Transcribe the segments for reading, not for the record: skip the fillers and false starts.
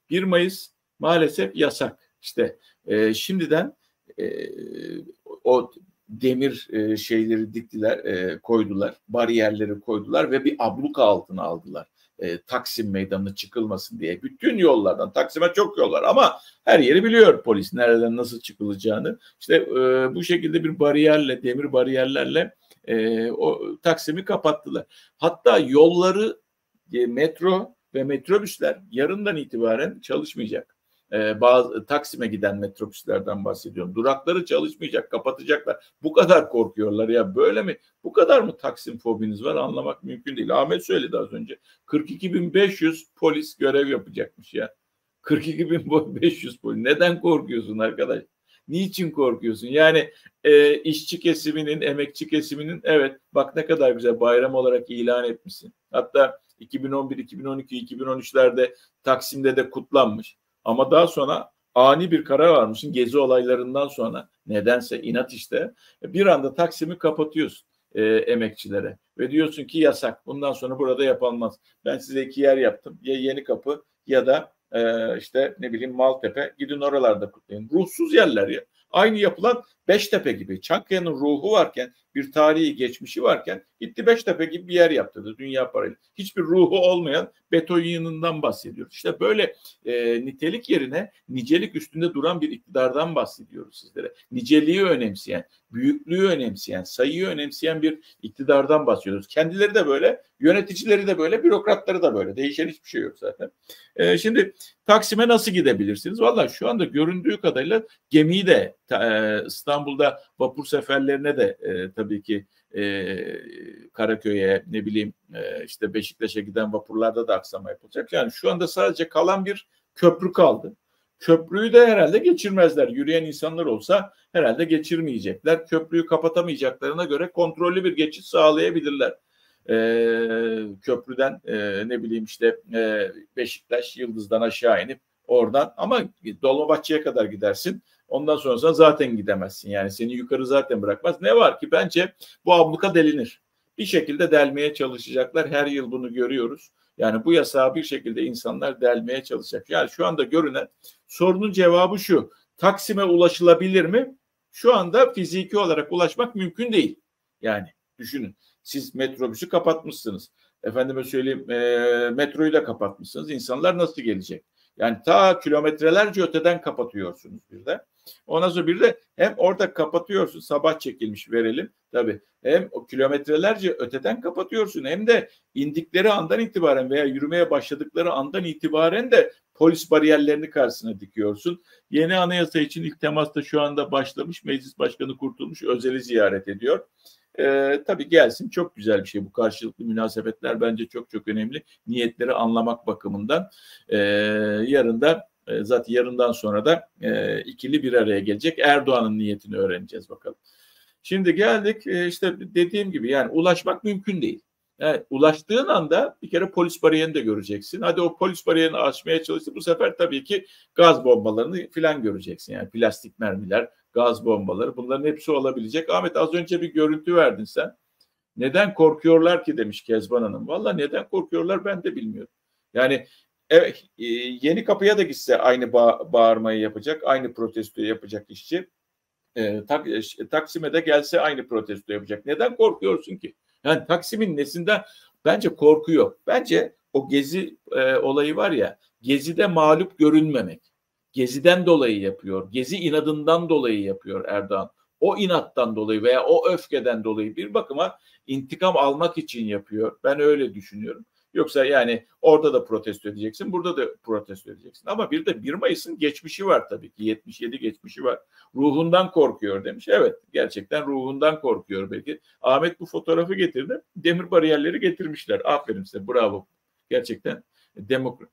1 Mayıs maalesef yasak. İşte şimdiden o demir şeyleri diktiler, koydular, bariyerleri koydular ve bir abluka altına aldılar. Taksim Meydanı'na çıkılmasın diye. Bütün yollardan, Taksim'e çok yol var ama her yeri biliyor polis nereden nasıl çıkılacağını. İşte bu şekilde bir bariyerle, demir bariyerlerle o Taksim'i kapattılar. Hatta yolları metro ve metrobüsler yarından itibaren çalışmayacak. Bazı Taksim'e giden metrobüslerden bahsediyorum. Durakları çalışmayacak, kapatacaklar. Bu kadar korkuyorlar ya, böyle mi? Bu kadar mı Taksim fobiniz var, anlamak mümkün değil. Ahmet söyledi az önce. 42.500 polis görev yapacakmış ya. 42.500 polis. Neden korkuyorsun arkadaş? Niçin korkuyorsun? Yani işçi kesiminin, emekçi kesiminin, evet bak ne kadar güzel bayram olarak ilan etmişsin. Hatta 2011, 2012, 2013'lerde Taksim'de de kutlanmış. Ama daha sonra ani bir karar varmışsın gezi olaylarından sonra, nedense inat işte, bir anda Taksim'i kapatıyorsun emekçilere ve diyorsun ki yasak, bundan sonra burada yapılmaz. Ben size 2 yer yaptım, ya Yenikapı ya da işte ne bileyim Maltepe, gidin oralarda kutlayın. Ruhsuz yerler ya. Aynı yapılan Beştepe gibi. Çankaya'nın ruhu varken, bir tarihi geçmişi varken gitti Beştepe gibi bir yer yaptırdı dünya parayla. Hiçbir ruhu olmayan beton yığınından bahsediyoruz. İşte böyle nitelik yerine nicelik üstünde duran bir iktidardan bahsediyoruz sizlere. Niceliği önemseyen, büyüklüğü önemseyen, sayıyı önemseyen bir iktidardan bahsediyoruz. Kendileri de böyle, yöneticileri de böyle, bürokratları da böyle. Değişen hiçbir şey yok zaten. Şimdi Taksim'e nasıl gidebilirsiniz? Vallahi şu anda göründüğü kadarıyla gemiyi de İstanbul'da vapur seferlerine de tabii ki Karaköy'e, ne bileyim işte Beşiktaş'a giden vapurlarda da aksama yapılacak. Yani şu anda sadece kalan bir köprü kaldı. Köprüyü de herhalde geçirmezler. Yürüyen insanlar olsa herhalde geçirmeyecekler. Köprüyü kapatamayacaklarına göre kontrollü bir geçiş sağlayabilirler. Köprüden ne bileyim işte Beşiktaş, Yıldız'dan aşağı inip oradan, ama Dolmabahçe'ye kadar gidersin. Ondan sonra zaten gidemezsin. Yani seni yukarı zaten bırakmaz. Ne var ki bence bu abluka delinir. Bir şekilde delmeye çalışacaklar. Her yıl bunu görüyoruz. Yani bu yasağı bir şekilde insanlar delmeye çalışacak. Yani şu anda görünen sorunun cevabı şu: Taksim'e ulaşılabilir mi? Şu anda fiziki olarak ulaşmak mümkün değil. Yani düşünün. Siz metrobüsü kapatmışsınız. Efendime söyleyeyim metroyu da kapatmışsınız. İnsanlar nasıl gelecek? Yani ta kilometrelerce öteden kapatıyorsunuz bir de. Ondan sonra bir de hem orada kapatıyorsun, sabah çekilmiş verelim tabii. Hem o kilometrelerce öteden kapatıyorsun, hem de indikleri andan itibaren veya yürümeye başladıkları andan itibaren de polis bariyerlerini karşısına dikiyorsun. Yeni anayasa için ilk temas da şu anda başlamış. Meclis Başkanı Kurtulmuş Özel'i ziyaret ediyor. Tabii gelsin, çok güzel bir şey. Bu karşılıklı münasebetler bence çok çok önemli. Niyetleri anlamak bakımından. Yarın da zaten yarından sonra da ikili bir araya gelecek. Erdoğan'ın niyetini öğreneceğiz bakalım. Şimdi geldik işte dediğim gibi, yani ulaşmak mümkün değil. Yani ulaştığın anda bir kere polis bariyerini de göreceksin. Hadi o polis bariyerini aşmaya çalıştı. Bu sefer tabii ki gaz bombalarını filan göreceksin. Yani plastik mermiler, gaz bombaları, bunların hepsi olabilecek. Ahmet, az önce bir görüntü verdin sen. Neden korkuyorlar ki demiş Kezban Hanım. Valla neden korkuyorlar ben de bilmiyorum. Yani evet, Yenikapı'ya da gitse aynı bağırmayı yapacak, aynı protestoyu yapacak işçi. Taksim'e de gelse aynı protesto yapacak. Neden korkuyorsun ki? Yani Taksim'in nesinden? Bence korku yok. Bence o Gezi olayı var ya, Gezi'de mağlup görünmemek. Gezi'den dolayı yapıyor. Gezi inadından dolayı yapıyor Erdoğan. O inattan dolayı veya o öfkeden dolayı bir bakıma intikam almak için yapıyor. Ben öyle düşünüyorum. Yoksa yani orada da protesto edeceksin, burada da protesto edeceksin. Ama bir de 1 Mayıs'ın geçmişi var tabii ki. 77 geçmişi var. Ruhundan korkuyor demiş. Evet, gerçekten ruhundan korkuyor belki. Ahmet bu fotoğrafı getirdi. Demir bariyerleri getirmişler. Aferin size, bravo. Gerçekten demokrat.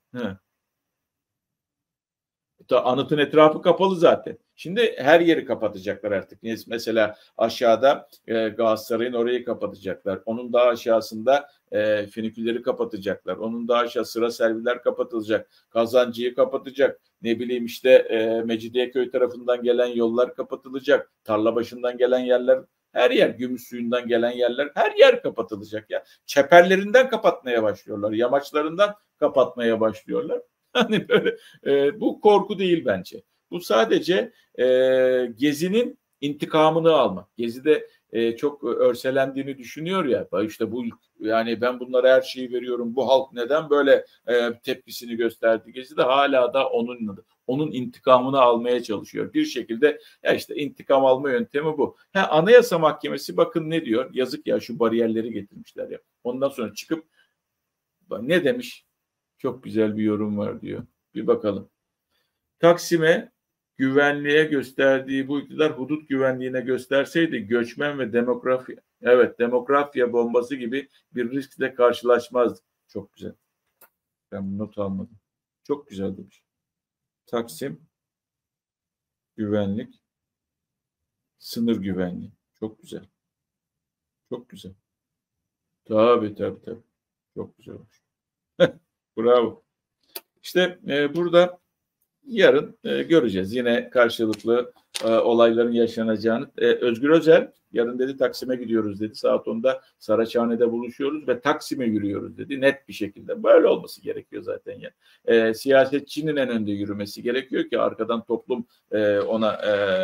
Anıtın etrafı kapalı zaten. Şimdi her yeri kapatacaklar artık. Mesela aşağıda Galatasaray'ın orayı kapatacaklar. Onun daha aşağısında finikülleri kapatacaklar. Onun daha aşağı sıra serviler kapatılacak. Kazancı'yı kapatacak. Ne bileyim işte Mecidiyeköy tarafından gelen yollar kapatılacak. Tarlabaşı'ndan gelen yerler, her yer, Gümüşsuyu'ndan gelen yerler, her yer kapatılacak ya. Çeperlerinden kapatmaya başlıyorlar. Yamaçlarından kapatmaya başlıyorlar. Hani böyle bu korku değil bence. Bu sadece Gezi'nin intikamını almak. Gezi'de çok örselendiğini düşünüyor ya. İşte bu, yani ben bunlara her şeyi veriyorum. Bu halk neden böyle tepkisini gösterdi? Gezi de hala da onun intikamını almaya çalışıyor. Bir şekilde ya işte intikam alma yöntemi bu. Anayasa Mahkemesi bakın ne diyor? Yazık ya, şu bariyerleri getirmişler ya. Ondan sonra çıkıp ne demiş? Çok güzel bir yorum var diyor. Bir bakalım. Taksim'e güvenliğe gösterdiği bu iktidar hudut güvenliğine gösterseydi göçmen ve demografya bombası gibi bir riskle karşılaşmazdı. Çok güzel. Ben not almadım. Çok güzel demiş. Taksim güvenlik, sınır güvenliği. Çok güzel. Çok güzel. Tabii. Çok güzel olmuş. Bravo. İşte burada yarın göreceğiz. Yine karşılıklı olayların yaşanacağını. Özgür Özel yarın dedi Taksim'e gidiyoruz dedi. Saat 10'da Saraçhane'de buluşuyoruz ve Taksim'e yürüyoruz dedi. Net bir şekilde. Böyle olması gerekiyor zaten ya. Siyasetçinin en önde yürümesi gerekiyor ki arkadan toplum ona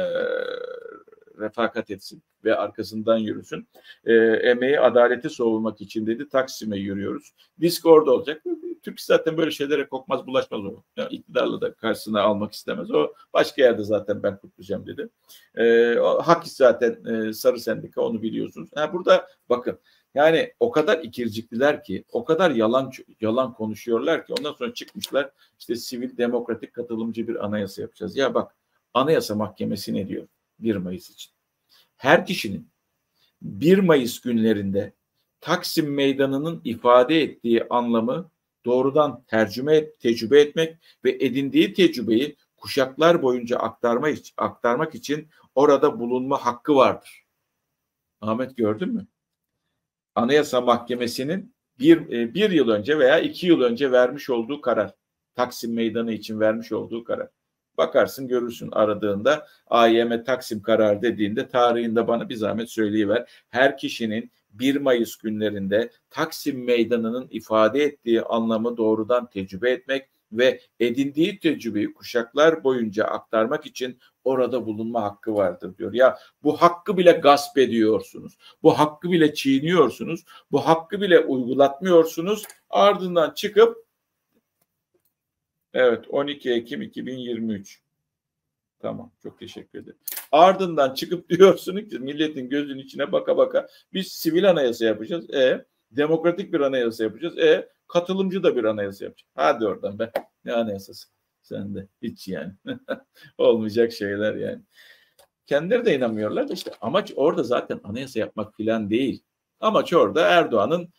refakat etsin ve arkasından yürüsün. Emeği, adaleti savunmak için dedi Taksim'e yürüyoruz. Disk orada olacak. Türk zaten böyle şeylere kokmaz, bulaşmaz o. Yani iktidarlı da karşısına almak istemez. O başka yerde zaten ben kutlayacağım dedi. Hakis zaten sarı sendika, onu biliyorsunuz. Burada bakın, yani o kadar ikircikliler ki, o kadar yalan konuşuyorlar ki ondan sonra çıkmışlar işte sivil demokratik katılımcı bir anayasa yapacağız. Ya bak, Anayasa Mahkemesi ne diyor 1 Mayıs için? Her kişinin 1 Mayıs günlerinde Taksim Meydanı'nın ifade ettiği anlamı doğrudan tecrübe etmek ve edindiği tecrübeyi kuşaklar boyunca aktarmak için orada bulunma hakkı vardır. Ahmet, gördün mü? Anayasa Mahkemesi'nin bir yıl önce veya 2 yıl önce vermiş olduğu karar. Taksim Meydanı için vermiş olduğu karar. Bakarsın, görürsün aradığında, AYM Taksim kararı dediğinde tarihinde bana bir zahmet söyleyiver. Her kişinin 1 Mayıs günlerinde Taksim Meydanı'nın ifade ettiği anlamı doğrudan tecrübe etmek ve edindiği tecrübeyi kuşaklar boyunca aktarmak için orada bulunma hakkı vardır diyor. Ya bu hakkı bile gasp ediyorsunuz. Bu hakkı bile çiğniyorsunuz. Bu hakkı bile uygulatmıyorsunuz. Ardından çıkıp evet, 12 Ekim 2023. Tamam, çok teşekkür ederim. Ardından çıkıp diyorsunuz ki milletin gözünün içine baka baka biz sivil anayasa yapacağız. Demokratik bir anayasa yapacağız. Katılımcı da bir anayasa yapacağız. Hadi oradan be. Ne anayasası? Sen de hiç yani. Olmayacak şeyler yani. Kendileri de inanmıyorlar da işte amaç orada zaten anayasa yapmak falan değil. Amaç orada Erdoğan'ın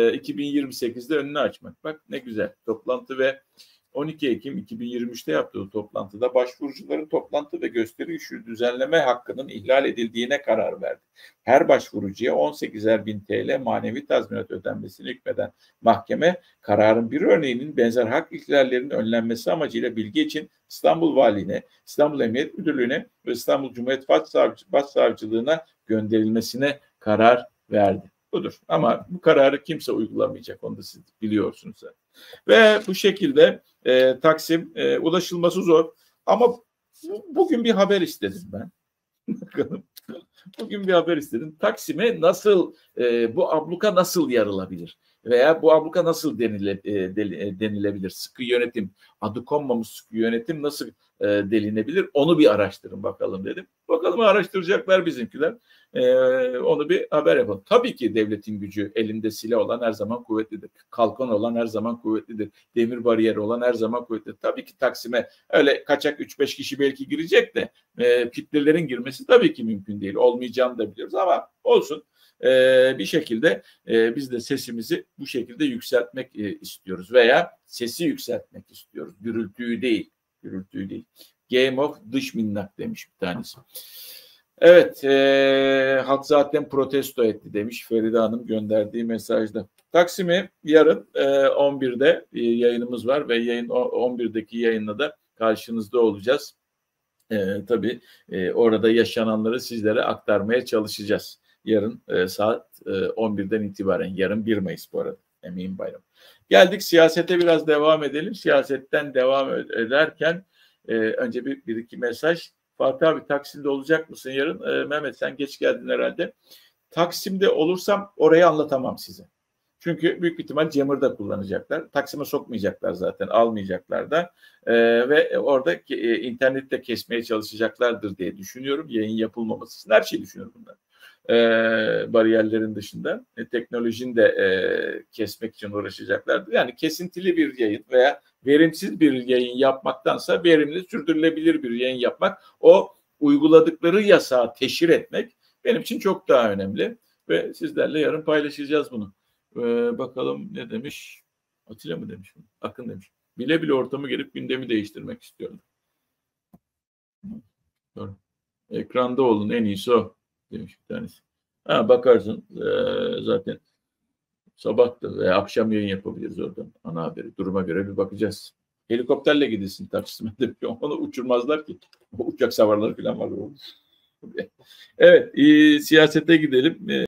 2028'de önünü açmak. Bak ne güzel toplantı ve 12 Ekim 2023'te yaptığı toplantıda başvurucuların toplantı ve gösteri işi düzenleme hakkının ihlal edildiğine karar verdi. Her başvurucuya 18'er bin TL manevi tazminat ödenmesini hükmeden mahkeme, kararın bir örneğinin benzer hak ihlallerinin önlenmesi amacıyla bilgi için İstanbul Valiliğine, İstanbul Emniyet Müdürlüğü'ne ve İstanbul Cumhuriyet Başsavcılığına gönderilmesine karar verdi. Budur. Ama bu kararı kimse uygulamayacak. Onu da siz biliyorsunuz. Ve bu şekilde Taksim ulaşılması zor. Ama bugün bir haber istedim ben. Bugün bir haber istedim. Taksim'e nasıl bu abluka nasıl yarılabilir? Veya bu abluka nasıl denilebilir? Sıkı yönetim, adı konmamış sıkı yönetim nasıl delinebilir? Onu bir araştırın bakalım dedim. Bakalım araştıracaklar bizimkiler. Onu bir haber yapalım. Tabii ki devletin gücü, elinde silah olan her zaman kuvvetlidir. Kalkan olan her zaman kuvvetlidir. Demir bariyeri olan her zaman kuvvetlidir. Tabii ki Taksim'e öyle kaçak 3-5 kişi belki girecek de kitlelerin girmesi tabii ki mümkün değil. Olmayacağını da biliyoruz ama olsun. Bir şekilde biz de sesimizi bu şekilde yükseltmek istiyoruz veya sesi yükseltmek istiyoruz. Gürültüyü değil. Gürültüyü değil. Game of dış minnak demiş bir tanesi. Evet, halk zaten protesto etti demiş Feride Hanım gönderdiği mesajda. Taksim'i yarın 11'de yayınımız var ve yayın 11'deki yayınla da karşınızda olacağız. Tabii orada yaşananları sizlere aktarmaya çalışacağız. Yarın saat 11'den itibaren, yarın 1 Mayıs bu arada, emeğin bayramı. Geldik siyasete biraz devam edelim. Siyasetten devam ederken önce bir iki mesaj. Fatih abi Taksim'de olacak mısın yarın? Mehmet sen geç geldin herhalde. Taksim'de olursam orayı anlatamam size. Çünkü büyük ihtimal Cemur'da kullanacaklar. Taksim'e sokmayacaklar zaten, almayacaklar da. Ve orada internette kesmeye çalışacaklardır diye düşünüyorum. Yayın yapılmaması için her şeyi düşünüyorum bunlar. Bariyerlerin dışında teknolojinin de kesmek için uğraşacaklardır. Yani kesintili bir yayın veya verimsiz bir yayın yapmaktansa verimli, sürdürülebilir bir yayın yapmak, o uyguladıkları yasağı teşhir etmek benim için çok daha önemli ve sizlerle yarın paylaşacağız bunu. Bakalım ne demiş? Atilla mı demiş? Akın demiş. Bile bile ortamı gelip gündemi değiştirmek istiyorum. Doğru. Ekranda olun, en iyisi o demiş bir tanesi. Ha, bakarsın zaten sabah da veya akşam yayın yapabiliriz oradan. Ana haberi, duruma göre bir bakacağız. Helikopterle gidilsin Taksim'e de. Onu uçurmazlar ki. Uçak savarları falan var. Evet, siyasete gidelim.